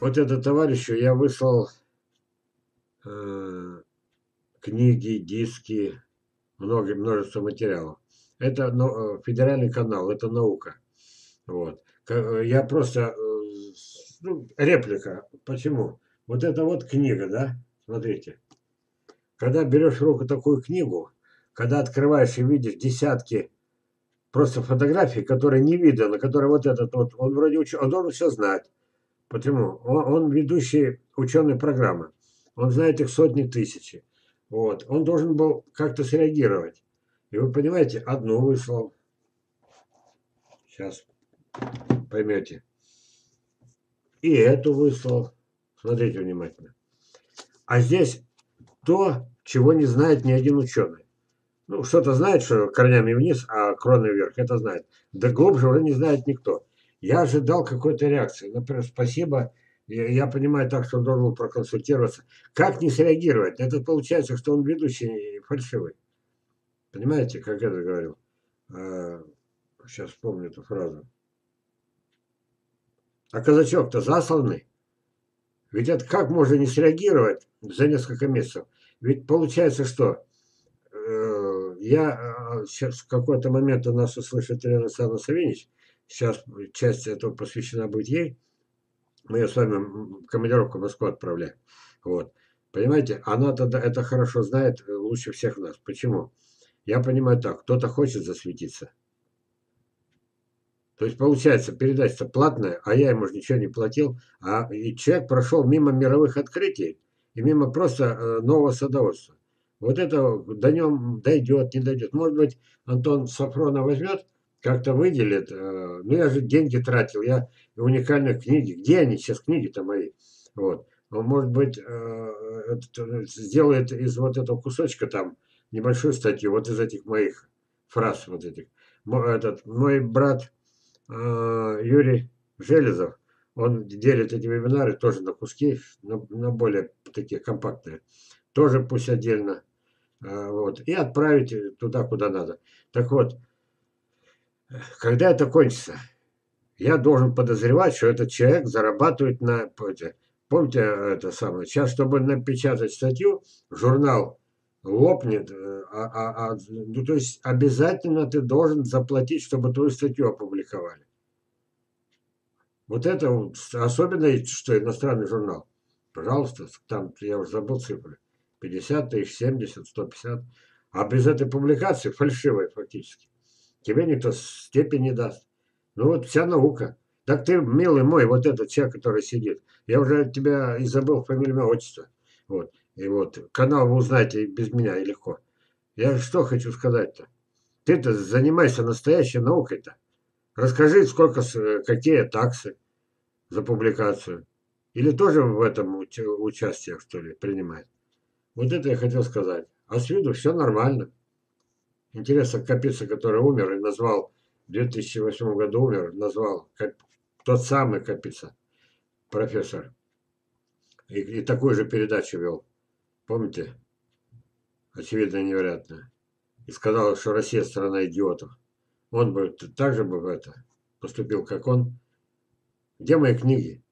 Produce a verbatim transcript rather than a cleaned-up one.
вот это товарищу я выслал э, книги, диски, много, множество материалов. Это ну, э, федеральный канал, это наука. Вот. Ка- Я просто, э, с- ну, реплика. Почему? Вот это вот книга, да? Смотрите. Когда берешь в руку такую книгу, когда открываешь и видишь десятки просто фотографий, которые не видно, которые вот этот вот, он вроде уч... он должен все знать. Почему? Он, он ведущий ученой программы. Он знает их сотни тысяч. Вот. Он должен был как-то среагировать. И вы понимаете, одну выслал. Сейчас поймете. И эту выслал. Смотрите внимательно. А здесь то, чего не знает ни один ученый. Ну, что-то знает, что корнями вниз, а кроной вверх. Это знает. Да глубже уже не знает никто. Я ожидал какой-то реакции. Например, спасибо. Я, я понимаю так, что он должен был проконсультироваться. Как не среагировать? Это получается, что он ведущий фальшивый. Понимаете, как я это говорил? А, сейчас вспомню эту фразу. А казачок-то засланный. Ведь это как можно не среагировать за несколько месяцев? Ведь получается, что э, я сейчас в какой-то момент у нас услышит Елена Александровна Савинич, сейчас часть этого посвящена будет ей, мы ее с вами в командировку в Москву отправляем. Вот. Понимаете, она тогда это хорошо знает э, лучше всех нас. Почему? Я понимаю так, кто-то хочет засветиться. То есть получается, передача платная, а я ему же ничего не платил, а и человек прошел мимо мировых открытий и мимо просто э, нового садоводства. Вот это до нем дойдет, не дойдет. Может быть, Антон Сафронов возьмет, как-то выделит. Э, ну, я же деньги тратил, я уникальные книги. Где они сейчас, книги-то мои? Вот. Он, может быть, э, это, сделает из вот этого кусочка там небольшую статью, вот из этих моих фраз вот этих. Мо- Этот, мой брат а, Юрий Железов, он делит эти вебинары тоже на куски, на, на более такие компактные. Тоже пусть отдельно. а, Вот, и отправить туда, куда надо. Так вот, когда это кончится, я должен подозревать, что этот человек зарабатывает на... Помните это самое? Сейчас, чтобы напечатать статью, журнал лопнет, э, а, а, а, ну, то есть обязательно ты должен заплатить, чтобы твою статью опубликовали. Вот это вот, особенно, что иностранный журнал. Пожалуйста, там, я уже забыл цифры. пятьдесят тысяч, семьдесят, сто пятьдесят. А без этой публикации, фальшивой фактически, тебе никто степень не даст. Ну вот вся наука. Так ты, милый мой, вот этот человек, который сидит, я уже тебя и забыл фамилию, имя, отчество. Вот. И вот канал вы узнаете без меня и легко. Я что хочу сказать-то? Ты-то занимайся настоящей наукой-то. Расскажи, сколько, какие таксы за публикацию. Или тоже в этом участие, что ли, принимает? Вот это я хотел сказать. А с виду все нормально. Интересно, Капица, который умер и назвал, в две тысячи восьмом году умер, назвал тот самый Капица, профессор. И, и такую же передачу вел. Помните? Очевидно, невероятно. И сказал, что Россия страна идиотов. Он бы так же бы это поступил, как он. Где мои книги?